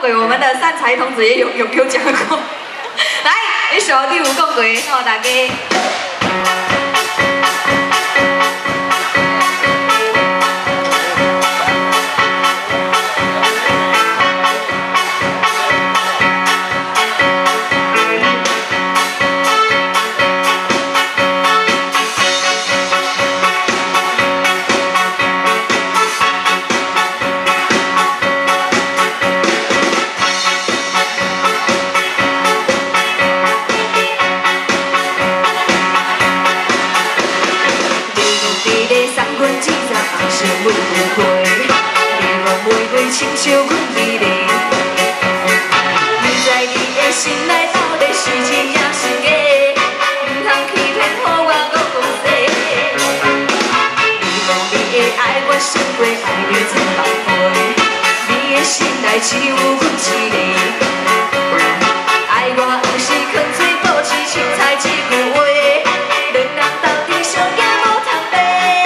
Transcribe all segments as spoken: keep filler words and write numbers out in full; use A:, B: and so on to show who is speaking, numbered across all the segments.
A: 过，我们的善财童子也有有有讲过。来，一首第五讲过，好大家。 玫瑰花，你我玫瑰亲像阮美丽。不知你的心内到底是真也是假，唔通欺骗予我讲讲细。你讲你的爱我胜过爱你千万倍，你的心内只有阮一个。爱我不是坑水保持青菜一句话，两人到底相惊无通白。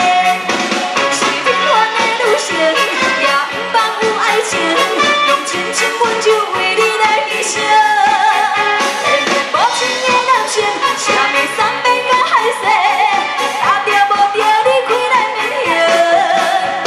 A: 用真情温柔为你来牺牲，无情的男性，啥物三杯甲海誓，打掉无掉你开来面行。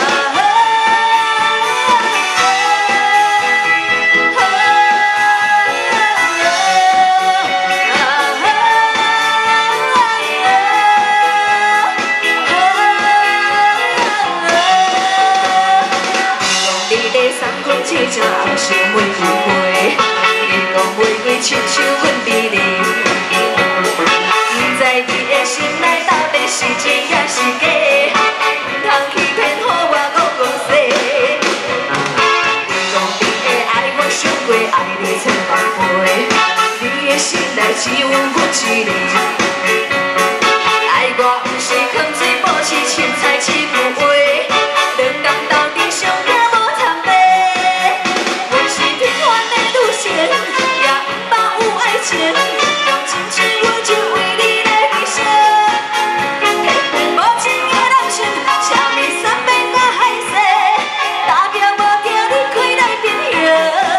A: 这只红色玫瑰花，你讲玫瑰亲像阮美丽，不知你的心内到底是真也是假，唔通欺骗予我讲讲细。你讲你的爱我胜过爱你千万倍，你的心内只有阮一个。爱我不是坑水保持青菜一句话，两人到底相惊。 用真情温柔为你来牺牲，无情的男性，啥物三杯甲海誓，打掉无掉你开来变形。